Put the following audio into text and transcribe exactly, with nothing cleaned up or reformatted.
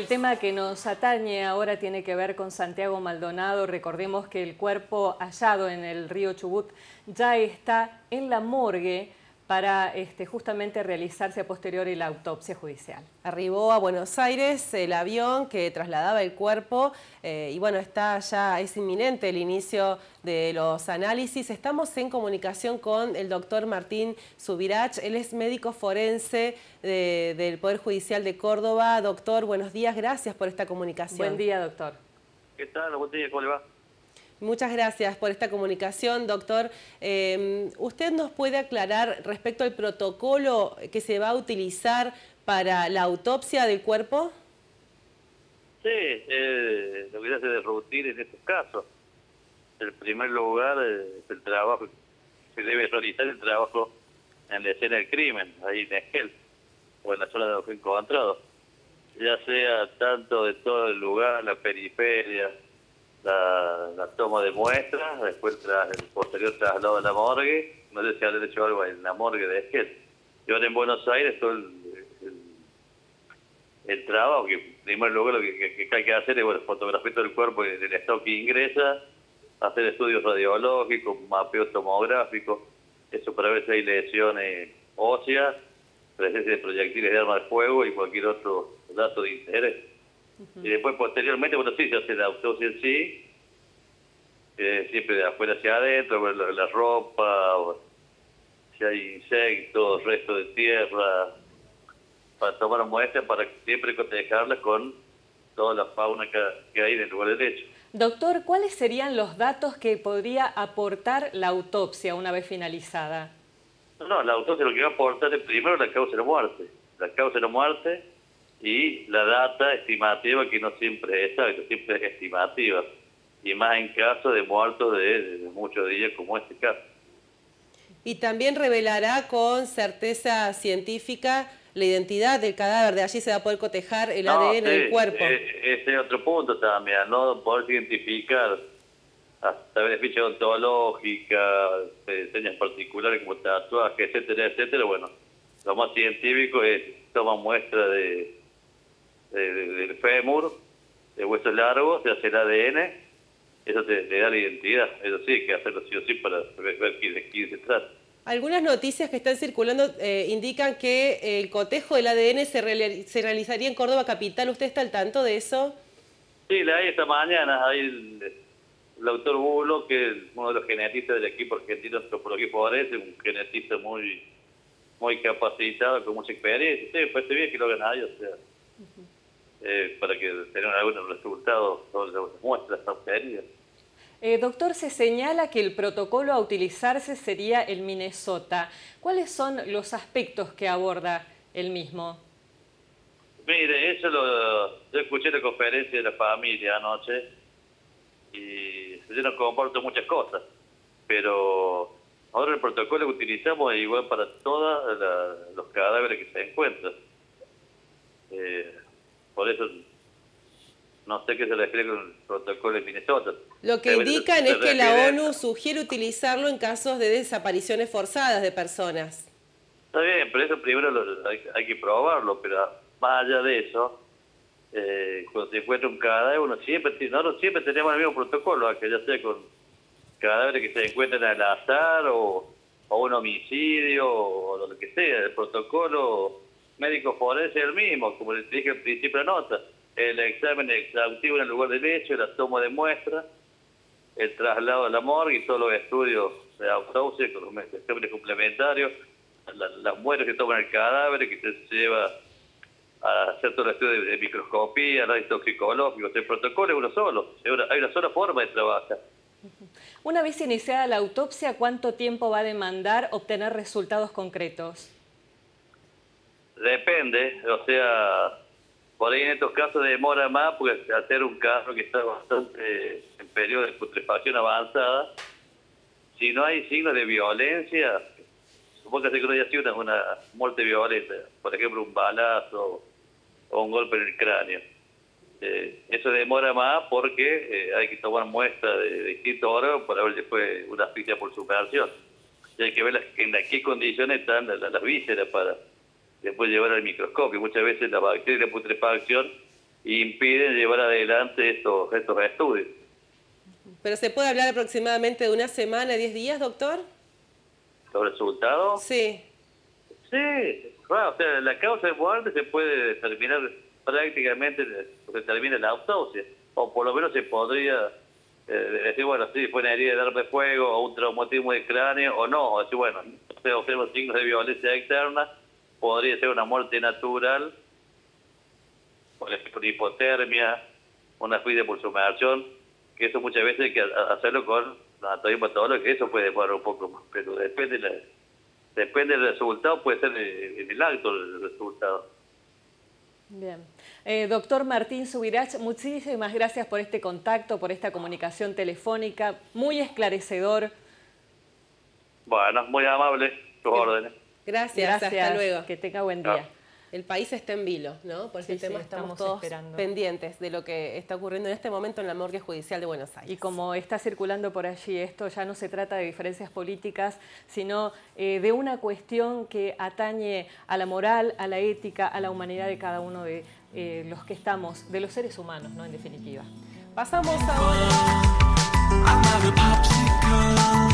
El tema que nos atañe ahora tiene que ver con Santiago Maldonado. Recordemos que el cuerpo hallado en el río Chubut ya está en la morgue para este, justamente realizarse a posteriori la autopsia judicial. Arribó a Buenos Aires el avión que trasladaba el cuerpo eh, y bueno, está ya, es inminente el inicio de los análisis. Estamos en comunicación con el doctor Martín Subirach, él es médico forense de, del Poder Judicial de Córdoba. Doctor, buenos días, gracias por esta comunicación. Buen día, doctor. ¿Qué tal? Buen día, ¿cómo le va? Muchas gracias por esta comunicación, doctor. Eh, ¿Usted nos puede aclarar respecto al protocolo que se va a utilizar para la autopsia del cuerpo? Sí, eh, lo que se hace de rutina en estos casos. En primer lugar, eh, el trabajo, se debe realizar el trabajo en la escena del crimen, ahí en Esquel, o en la zona de los encontrados. Ya sea tanto de todo el lugar, la periferia, La, la toma de muestras, después tras el posterior traslado a la morgue. No sé si habrán hecho algo en la morgue de Esquel. Y ahora en Buenos Aires todo el, el, el trabajo, que en primer lugar lo que, que, que hay que hacer es bueno, fotografiar todo el cuerpo del estado que ingresa, hacer estudios radiológicos, mapeo tomográfico, eso para ver si hay lesiones óseas, presencia de proyectiles de arma de fuego y cualquier otro dato de interés. Uh-huh. Y después, posteriormente, bueno, sí, se hace la autopsia en sí, eh, siempre de afuera hacia adentro, bueno, la, la ropa, o si hay insectos, restos de tierra, para tomar muestras, para siempre cotejarlas con toda la fauna que, que hay en el lugar del hecho. Doctor, ¿cuáles serían los datos que podría aportar la autopsia una vez finalizada? No, no, la autopsia lo que va a aportar es primero la causa de la muerte. La causa de la muerte y la data estimativa, que no siempre es exacta, siempre es estimativa, y más en caso de muertos de, de muchos días como este caso. Y también revelará con certeza científica la identidad del cadáver, de allí se va a poder cotejar el no, A D N sí, del cuerpo. Eh, ese es otro punto también, no poder identificar hasta beneficio ontológica, eh, señas particulares como tatuajes, etcétera, etcétera. Bueno, lo más científico es tomar muestra de De, de, del fémur, de huesos largos, se hace el A D N, eso te, te da la identidad. Eso sí, hay que hacerlo sí o sí para ver, ver quién, de quién se trata. Algunas noticias que están circulando eh, indican que el cotejo del A D N se, re se realizaría en Córdoba Capital. ¿Usted está al tanto de eso? Sí, la hay esta mañana. Hay el, el doctor Bulo, que es uno de los genetistas del equipo argentino de antropología forense, un genetista muy, muy capacitado, con mucha experiencia. Sí, pues bien que lo hagan ahí, o sea... Uh-huh. Eh, para que tengan algunos resultados sobre las muestras obtenidas. Eh, doctor, se señala que el protocolo a utilizarse sería el Minnesota. ¿Cuáles son los aspectos que aborda el mismo? Mire, eso lo, yo escuché la conferencia de la familia anoche y yo no comparto muchas cosas, pero ahora el protocolo que utilizamos es igual para todos los cadáveres que se encuentran. Eh, Por eso no sé qué se refiere con el protocolo de Minnesota. Lo que indican es que la ONU sugiere utilizarlo en casos de desapariciones forzadas de personas. Está bien, pero eso primero lo, hay, hay que probarlo, pero más allá de eso, eh, cuando se encuentra un cadáver, uno siempre, nosotros siempre tenemos el mismo protocolo, que ya sea con cadáveres que se encuentran al azar o, o un homicidio o lo que sea, el protocolo médico forense es el mismo, como les dije al principio de la nota, el examen exhaustivo en el lugar del hecho, la toma de muestras, el traslado a la morgue y todos los estudios de autopsia con los exámenes complementarios, la, las muestras que toman el cadáver, que se lleva a hacer todo el estudio de, de microscopía, análisis toxicológico. El protocolo es uno solo, hay una, hay una sola forma de trabajar. Una vez iniciada la autopsia, ¿cuánto tiempo va a demandar obtener resultados concretos? Depende, o sea, por ahí en estos casos demora más, porque hacer un caso que está bastante en periodo de putrefacción avanzada, si no hay signos de violencia, supongo que no haya sido una, una muerte violenta, por ejemplo un balazo o un golpe en el cráneo. Eh, eso demora más porque eh, hay que tomar muestras de, de distintos órganos para ver si fue una asfixia por sumersión. Y hay que ver las, en qué condiciones están las, las vísceras para después llevar al microscopio. Muchas veces la bacteria de putrefacción impiden llevar adelante estos, estos estudios. ¿Pero se puede hablar aproximadamente de una semana, diez días, doctor? ¿Los resultados? Sí. Sí, claro, o sea, la causa de muerte se puede determinar prácticamente, se termina la autopsia, o por lo menos se podría eh, decir, bueno, sí, fue una herida de arma de fuego, o un traumatismo de cráneo, o no, o decir, bueno, se observan signos de violencia externa, podría ser una muerte natural, por ejemplo, por hipotermia, una fluida por sumersión, que eso muchas veces hay que hacerlo con anatomía patológica, eso puede demorar un poco más, pero depende, la, depende del resultado, puede ser en el acto el resultado. Bien. Eh, doctor Martín Subirach, muchísimas gracias por este contacto, por esta comunicación telefónica, muy esclarecedor. Bueno, muy amable, tus órdenes. Gracias, Gracias, hasta luego. Que tenga buen día. Chao. El país está en vilo, ¿no? Por ese Sí, tema sí, estamos, estamos todos esperando. pendientes de lo que está ocurriendo en este momento en la morgue judicial de Buenos Aires. Y como está circulando por allí, esto ya no se trata de diferencias políticas, sino eh, de una cuestión que atañe a la moral, a la ética, a la humanidad de cada uno de eh, los que estamos, de los seres humanos, ¿no? En definitiva. Pasamos ahora... I'm not a popsicle.